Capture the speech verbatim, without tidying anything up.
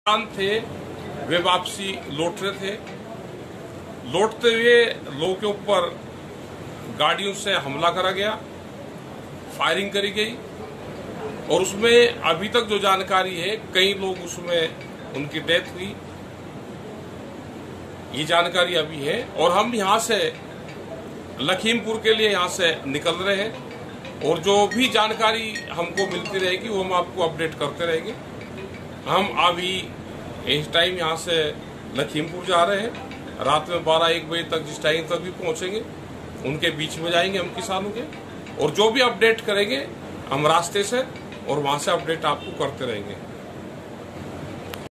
किसान थे, वे वापसी लौट रहे थे। लौटते हुए लोगों के ऊपर गाड़ियों से हमला करा गया, फायरिंग करी गई और उसमें अभी तक जो जानकारी है कई लोग उसमें उनकी डेथ हुई, ये जानकारी अभी है। और हम यहां से लखीमपुर के लिए यहां से निकल रहे हैं और जो भी जानकारी हमको मिलती रहेगी वो हम आपको अपडेट करते रहेंगे। हम अभी इस टाइम यहाँ से लखीमपुर जा रहे हैं, रात में बारह एक बजे तक जिस टाइम तक भी पहुंचेंगे उनके बीच में जाएंगे हम किसानों के, और जो भी अपडेट करेंगे हम रास्ते से और वहां से अपडेट आपको करते रहेंगे।